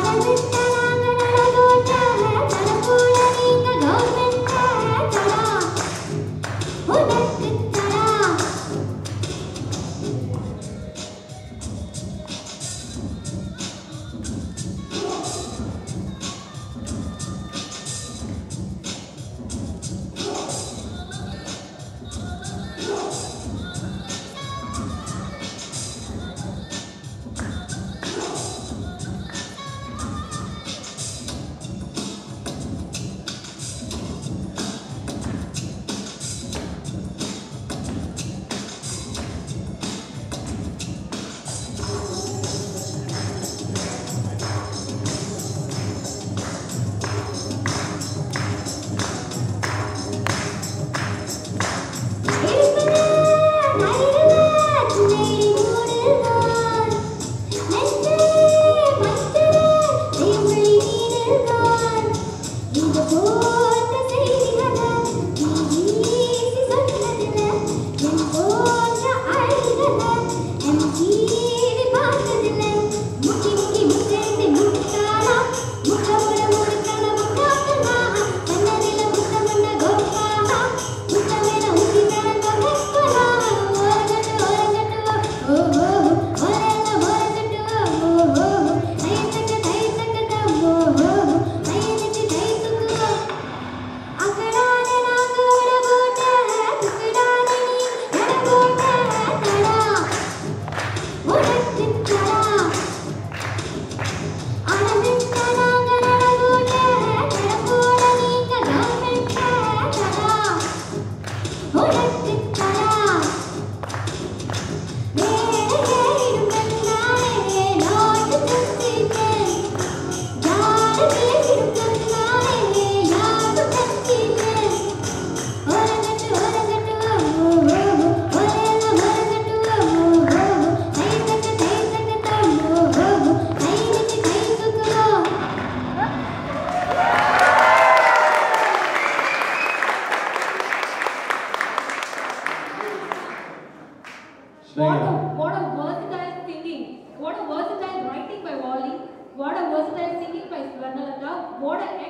What a versatile singing. What a versatile writing by Wally. What a versatile singing by Swarnalata. What an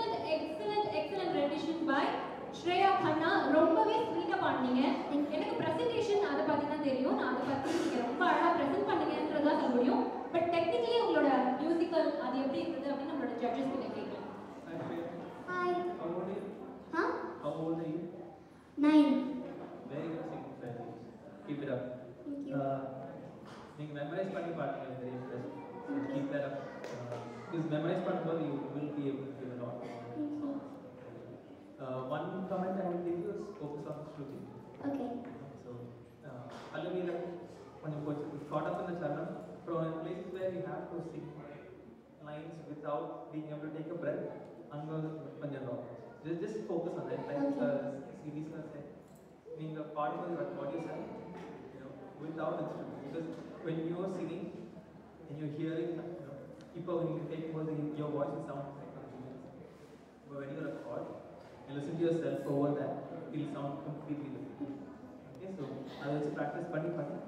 excellent rendition by Shreya Khanna. ரொம்பவே ஸ்வீட்டா பாடுனீங்க. எனக்கு presentation அத பத்தி தான் தெரியும். நான் அத பத்தி நீங்க ரொம்ப அழகா பிரசன்ட் பண்ணீங்கன்றதா சொல்ல முடியும். பட் டெக்னிக்கலி உங்களோட மியூசிக்கல் அது எப்படி இருந்தது அப்படின்னு நம்மளோட ஜட்ஜஸ் கிட்ட கேட்கலாம். Hi. How old are you? Huh? How old are you? 9. Very good singing. Keep it up. Thank you. நீங்க மெமரைஸ் பண்ணி பாத்தீங்க very impressive. Keep that up. Because memorize பண்ணும்போது you will be able to give a lot. One comment I will give you is focus on Shruti. Okay. So, Pallavi கொஞ்சம் caught up in the charanam from places where you have to sing lines without being able to take a breath. அங்க கொஞ்சம் just focus on that. Like series said, நீங்க பாடும்போது what you said, without instrument, because when you are singing and you're hearing, people when you take more, your voice will sound like something else. But when you record and listen to yourself over that, it will sound completely different. Okay, so I will practice.